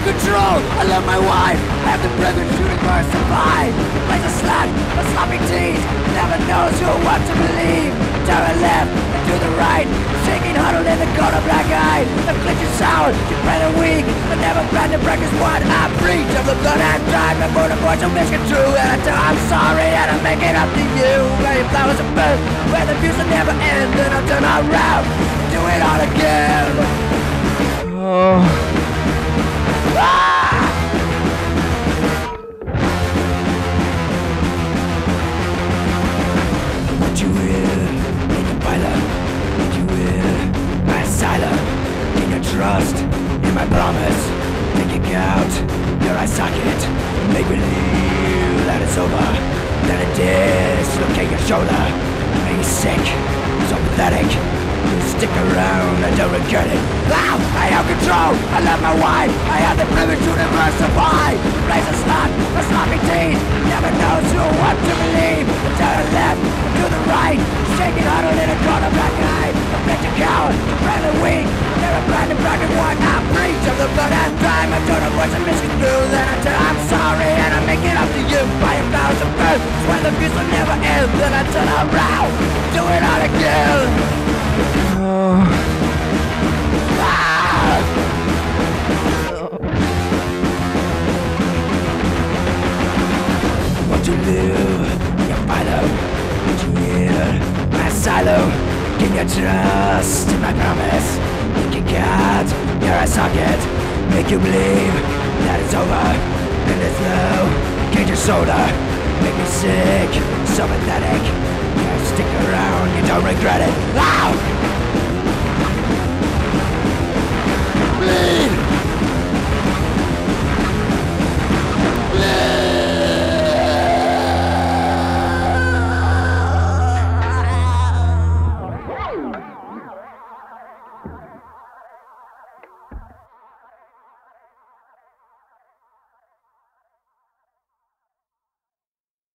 control, I love my wife. I have the privilege to diversify. Plays a slut, a sloppy tease. Never knows who or what to believe. To the left and to the right, shaking huddled in the corner, black eye. The glitch is sour, you play the weak, but never plan to practice what I preach. Of the blood and time before the voice will misconstrue. And until I'm sorry and I make it up to you. Where your flowers are burnt, where the views will never end. Then I'll turn around, do it all again. What you will, make a pilot. What you will, my asylum. Gain your trust in my promise. Take it out, your eye socket. Make believe that it's over. Then it dislocate your shoulder. Make you sick, so pathetic. Stick around and don't regret it. Ow! I have control, I love my wife. I have the privilege to diversify. Plays a slut, a sloppy tease. Never knows who or what to believe. To the left, to the right, shaking huddled in a corner, black eye. A bitch, a coward, rather weak. Never plan to practice what I preach. Of the blood and time, I turn a voice and misconstrue. Then I tell I'm sorry and I make it up to you. By a thousand birds, swear the views will never end. Then I turn around, do it all again. What you live, you follow. What you hear, my silo. Give your trust in my promise. Make you God, you're a socket. Make you believe that it's over. And it's low, cage your shoulder. Make me sick, so pathetic. You stick around, you don't regret it. Ow!